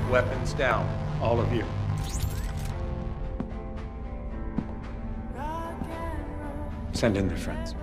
Weapons down, all of you. Send in their friends.